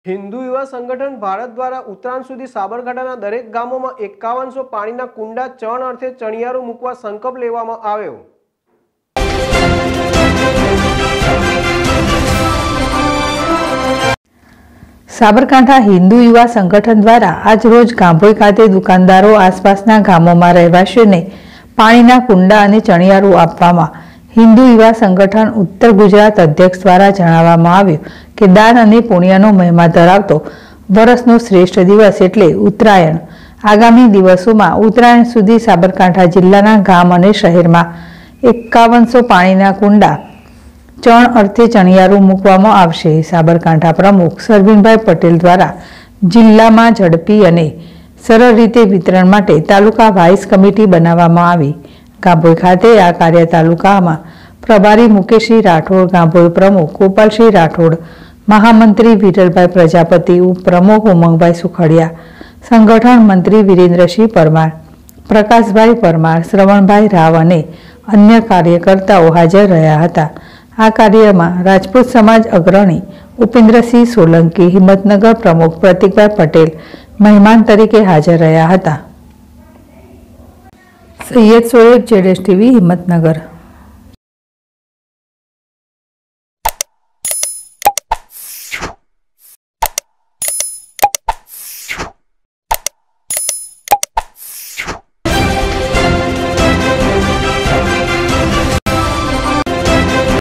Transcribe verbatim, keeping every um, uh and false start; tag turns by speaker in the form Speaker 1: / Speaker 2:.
Speaker 1: हिंदू युवा संगठन भारत द्वारा उत्तरायण सुधी साबरकांठाना दरेक गामोमां एकावन सौ पाणीना कुंडा चण अर्थे चणियारू मूकवा संकल्प लेवामां आव्यो।
Speaker 2: साबरकांठा हिंदू युवा संगठन द्वारा आज रोज गांभोई खाते दुकानदारों आसपासना गामोमां रहेवासीओने पाणीना कुंडा अने चणियारू आपवामां हिंदू युवा संगठन उत्तर गुजरात अध्यक्ष द्वारा जणाववामां आव्युं के दान अने पुण्यनो महिमा धरावतो वरसनो श्रेष्ठ दिवस एटले उत्तरायण। आगामी दिवसोमां उत्तरायण सुधी साबरकांठा जिल्लाना गाम अने शहेरमां एकावन सौ पाणीना कुंडा चण अर्थे चणियारू मूकवामां आवशे। साबरकांठा प्रमुख सरवीनभाई पटेल द्वारा जिल्लामां झड़पी अने सरळ रीते वितरण माटे तालुका वाइस कमिटी बनाववामां आवी। गांभोई खाते आ कार्य तालुकामां प्रभारी मुकेशजी राठोड, गांभोई प्रमुख गोपालसिंह राठोड, महामंत्री विरलभाई प्रजापति, उपप्रमुख उमंगभाई सुखड़िया, संगठन मंत्री वीरेन्द्रसिंह परमार, प्रकाशभाई परमार, श्रवणभाई राव अने अन्य कार्यकर्ताओ हाजर रह्या हता। आ कार्यमां राजपूत समाज अग्रणी उपेन्द्रसिंह सोलंकी, हिम्मतनगर प्रमुख प्रतीकभाई पटेल मेहमान तरीके हाजर रह्या हता। Syed Soeb, Z S TV, Himmatnagar.